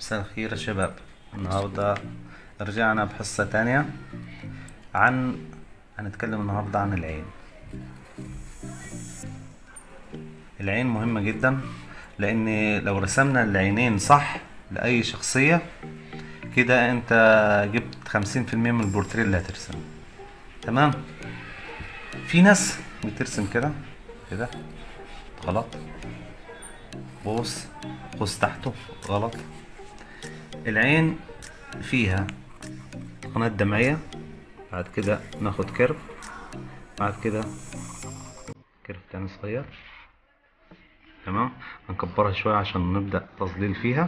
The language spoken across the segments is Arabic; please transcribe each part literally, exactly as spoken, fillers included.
مساء الخير يا شباب. النهاردة رجعنا بحصة تانية عن هنتكلم النهاردة عن العين. العين مهمة جدا، لأن لو رسمنا العينين صح لأي شخصية كده انت جبت خمسين في المية من البورتريه اللي هترسمه. تمام. في ناس بترسم كده كده غلط، قوس قوس تحته غلط. العين فيها قناة دمعية، بعد كده ناخد كيرف، بعد كده كيرف تاني صغير. تمام. هنكبرها شوية عشان نبدأ تظليل فيها.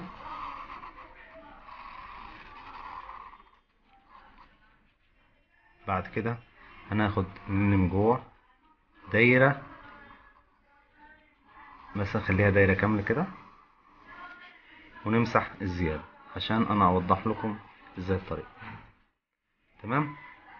بعد كده هناخد من جوه دايرة، مثلا خليها دايرة كاملة كده، ونمسح الزيادة عشان انا اوضح لكم ازاي الطريقة. تمام.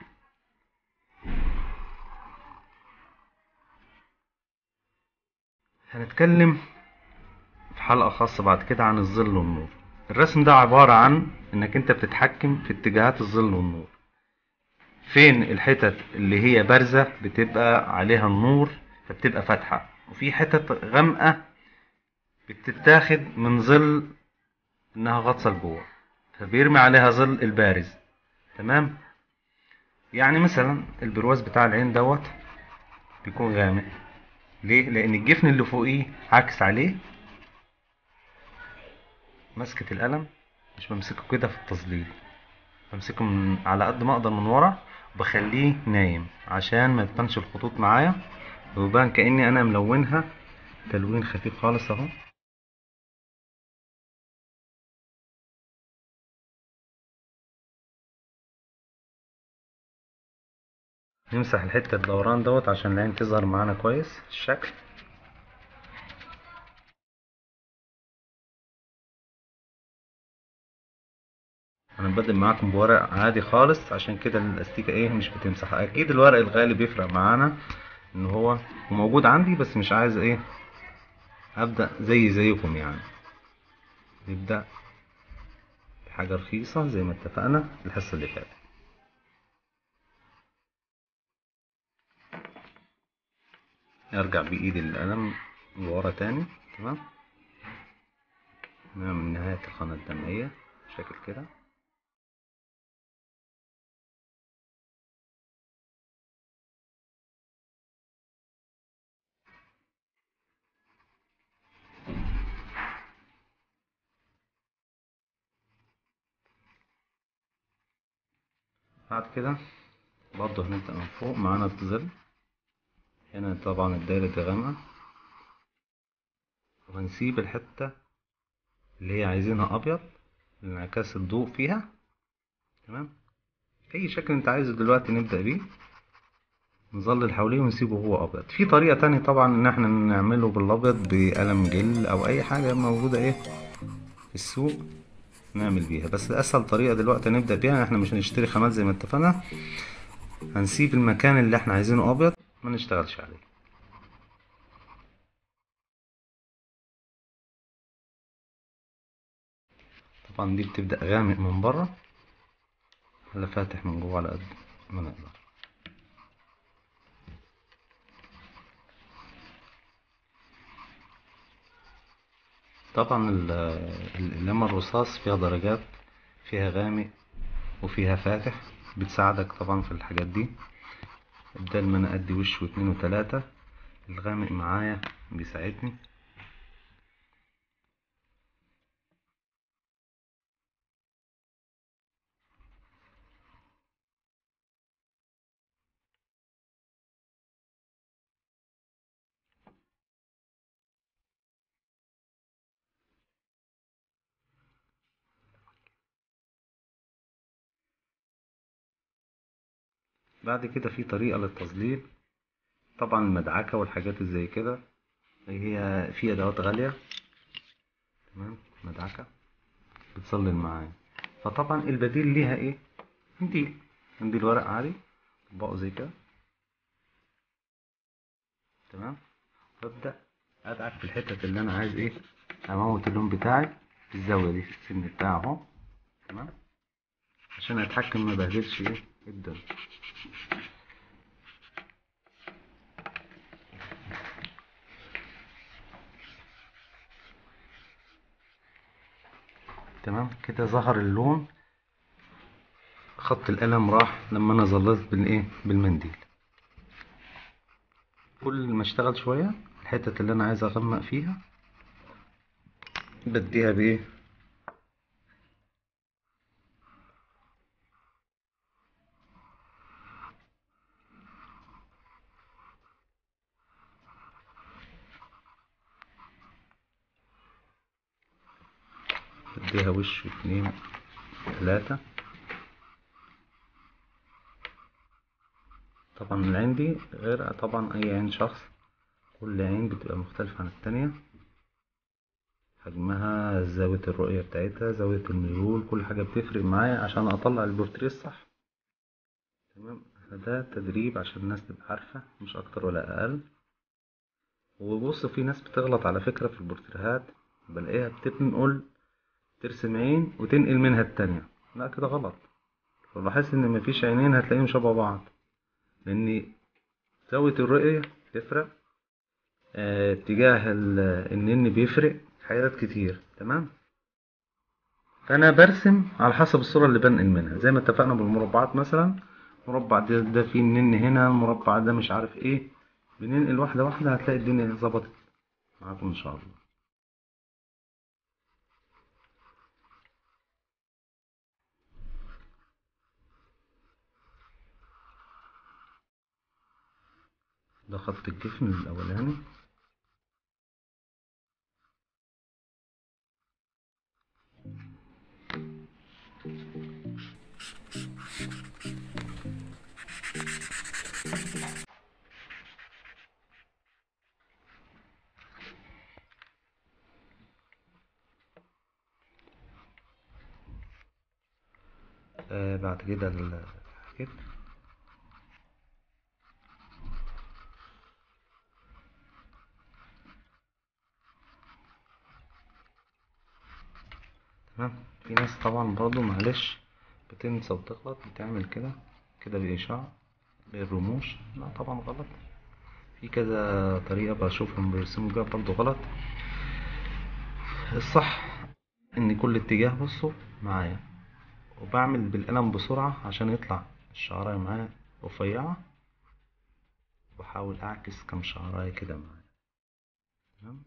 هنتكلم في حلقة خاصة بعد كده عن الظل والنور. الرسم ده عبارة عن انك انت بتتحكم في اتجاهات الظل والنور. فين الحتت اللي هي بارزة بتبقى عليها النور فبتبقى فاتحة، وفي حتت غامقة بتتاخد من ظل انها غطسة لجوه فبيرمي عليها ظل البارز. تمام. يعني مثلا البرواز بتاع العين دوت بيكون غامق. ليه؟ لان الجفن اللي فوقيه عكس عليه. مسكة القلم مش بمسكه كده في التظليل، بمسكه من على قد ما اقدر من ورا، وبخليه نايم عشان ما تبانش الخطوط معايا، ويبان كأني انا ملونها تلوين خفيف خالص اهو. نمسح الحتة الدوران دوت عشان العين تظهر معانا كويس الشكل. انا ببدل معاكم بورق عادي خالص عشان كده الاستيكة ايه مش بتمسح. اكيد الورق الغالي بيفرق معانا ان هو موجود عندي، بس مش عايز ايه ابدأ زي زيكم يعني. نبدأ بحاجة رخيصة زي ما اتفقنا الحصة اللي فاتت. ارجع بايدي القلم لورا تاني. تمام. نعمل نهاية القناة الدمعية شكل كده. بعد كده برضه هنبدأ من فوق معانا الظل. هنا طبعا الدايرة دي غامقة، وهنسيب الحتة اللي هي عايزينها أبيض لانعكاس الضوء فيها. تمام. أي شكل أنت عايزه دلوقتي نبدأ بيه، نظلل حواليه ونسيبه هو أبيض. في طريقة تانية طبعا إن احنا نعمله بالأبيض بقلم جل أو أي حاجة موجودة إيه في السوق نعمل بيها، بس أسهل طريقة دلوقتي نبدأ بيها. احنا مش هنشتري خامات زي ما اتفقنا، هنسيب المكان اللي احنا عايزينه أبيض ما نشتغلش عليه. طبعا دي بتبدأ غامق من بره ولا فاتح من جوه على قد ما نقدر. طبعا ال- القلم الرصاص فيها درجات، فيها غامق وفيها فاتح، بتساعدك طبعا في الحاجات دي. بدل ما انا ادي وش واتنين وتلاتة، الغامق معايا بيساعدني. بعد كده في طريقة للتظليل، طبعا المدعكة والحاجات اللي زي كده هي في ادوات غالية. تمام. مدعكة بتظلل معايا. فطبعا البديل ليها ايه؟ منديل، منديل ورق عادي طبقه زي كده. تمام. ببدأ ادعك في الحتت اللي انا عايز ايه اموت اللون بتاعي في الزاوية دي في السن بتاعه اهو. تمام، عشان اتحكم ما بهدلش ايه الدم. تمام كده ظهر اللون، خط القلم راح لما انا ظللت بالايه بالمنديل. كل ما اشتغل شويه الحتة اللي انا عايز اغمق فيها بديها بايه، بديها وش اتنين تلاتة. طبعا العين دي غير طبعا اي عين شخص، كل عين بتبقى مختلفة عن التانية، حجمها، زاوية الرؤية بتاعتها، زاوية الميول، كل حاجة بتفرق معايا عشان اطلع البورتريه الصح. تمام، فده تدريب عشان الناس تبقى عارفة مش اكتر ولا اقل. وبص في ناس بتغلط على فكرة في البورتريهات، بلاقيها بتنقل ترسم عين وتنقل منها التانية، لا كده غلط. فبحس ان مفيش عينين هتلاقيهم شبه بعض، لان زاوية الرؤية تفرق، اه، اتجاه ال- النن بيفرق، حاجات كتير. تمام، فانا برسم على حسب الصورة اللي بنقل منها، زي ما اتفقنا بالمربعات مثلا، مربع ده, ده فيه النن هنا، المربع ده مش عارف ايه، بننقل واحدة واحدة هتلاقي الدنيا ظبطت معاكم ان شاء الله. ده خط الجفن الاولاني. آه بعد كده الكتف. تمام، في ناس طبعا برضو معلش بتنسى وتغلط، بتعمل كده كده بإشعاع بالرموش، لا طبعا غلط. في كذا طريقة بشوفهم بيرسموا بيها برضو غلط. الصح ان كل اتجاه بصوا معايا، وبعمل بالقلم بسرعة عشان يطلع الشعراية معايا رفيعة، وبحاول اعكس كام شعراية كده معايا. تمام،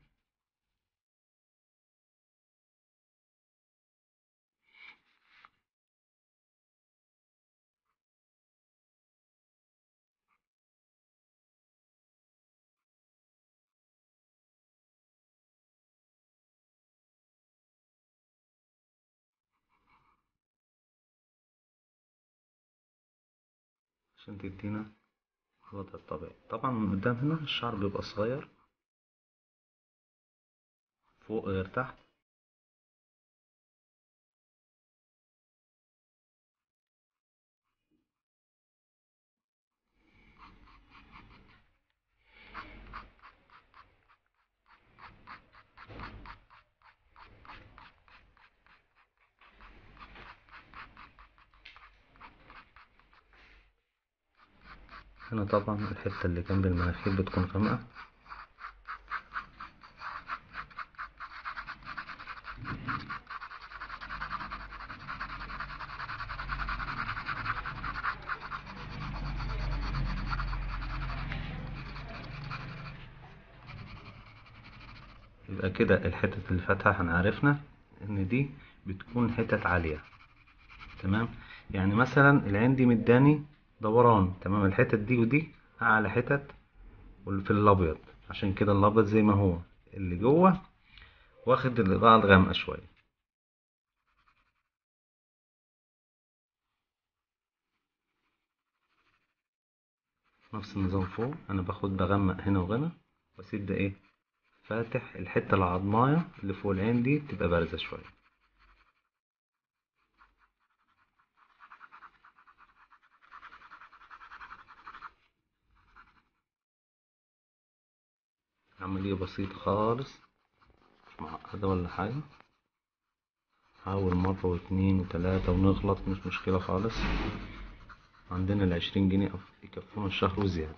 عشان تدينا الوضع الطبيعي. طبعا من قدام هنا الشعر بيبقى صغير، فوق غير تحت. هنا طبعا الحتة اللي جنب المناخير بتكون غامقة. يبقى كده الحتت اللي فاتحة احنا عرفنا ان دي بتكون حتت عالية. تمام، يعني مثلا العين دي مداني دوران، تمام، الحتت دي ودي اعلى حتت في الابيض، عشان كده الابيض زي ما هو، اللي جوه واخد الاضاءة الغامقة شوية. نفس النظام فوق، انا باخد بغمق هنا وهنا، واسيب ده ايه فاتح، الحتة العضماية اللي فوق العين دي تبقى بارزة شوية. عملية بسيطة خالص، مش معقدة ولا حاجة. حاول مرة واتنين وتلاتة ونغلط، مش مشكلة خالص. عندنا العشرين جنيه يكفونا الشهر وزيادة.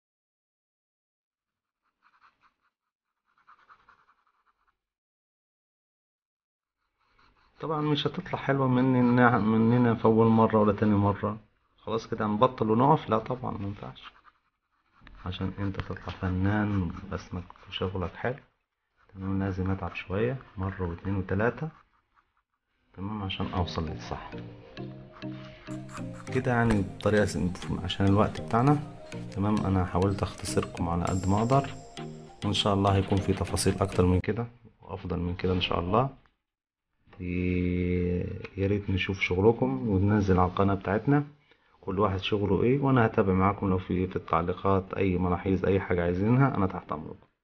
طبعا مش هتطلع حلوة مننا مننا في أول مرة ولا تاني مرة. خلاص كده هنبطل ونقف؟ لا طبعا مينفعش. عشان انت تطلع فنان باسمك وشغلك حلو، تمام، لازم اتعب شوية مرة واتنين وتلاتة، تمام، عشان اوصل للصح كده يعني بطريقة س- عشان الوقت بتاعنا. تمام، انا حاولت اختصركم على قد ما اقدر، وان شاء الله هيكون في تفاصيل اكتر من كده وافضل من كده ان شاء الله. ي- يا ريت نشوف شغلكم وننزل على القناة بتاعتنا كل واحد شغله ايه، وانا هتابع معاكم لو في في التعليقات اي ملاحظ اي حاجة عايزينها انا تحت امركم.